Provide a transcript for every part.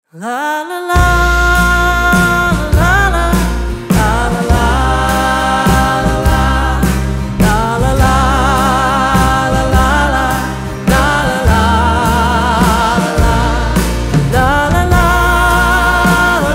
La la la, la la, la la la, la la, la la la, la la, la la la, la la la, la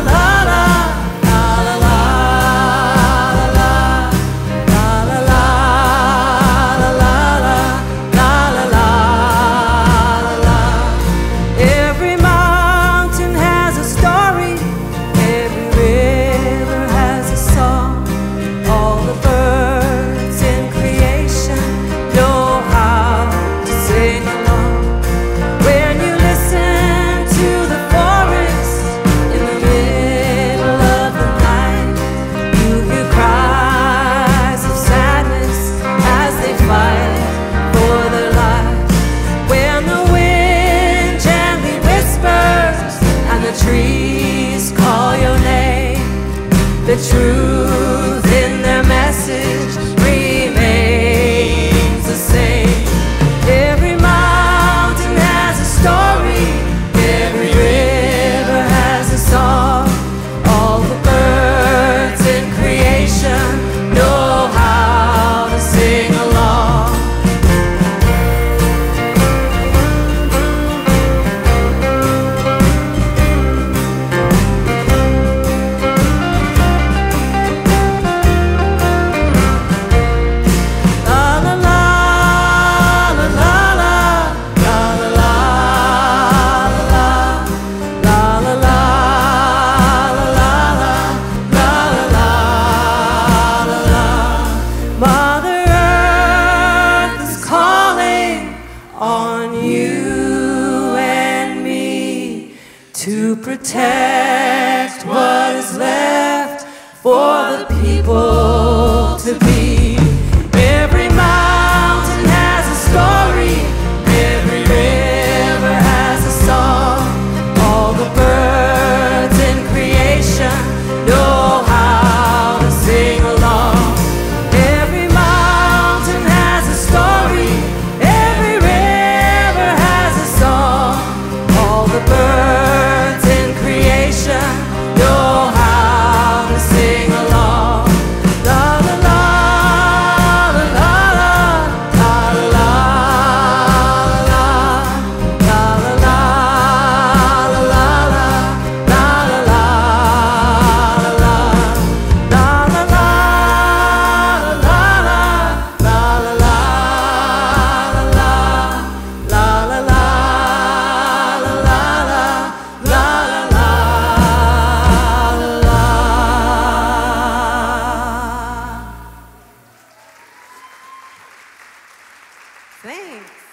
la. Every mountain has a story, every river has a song. All the birds in creation know how to sing along. When you listen to the forest in the middle of the night, you hear cries of sadness as they fight for their lives. When the wind gently whispers and the trees call your name, the truth in their message remains the same. Every mountain has a story, every river has a song. All the birds in creation know how to sing along. Mother Earth is calling on you and me to protect what is left for the people to be. Every mountain has a story, every river has a song. All the birds in creation know how to sing along. Every mountain has a story, every river has a song. All the birds in creation know how to sing along. La la la, la la la, la la la, la la la, la la la, la la Thanks.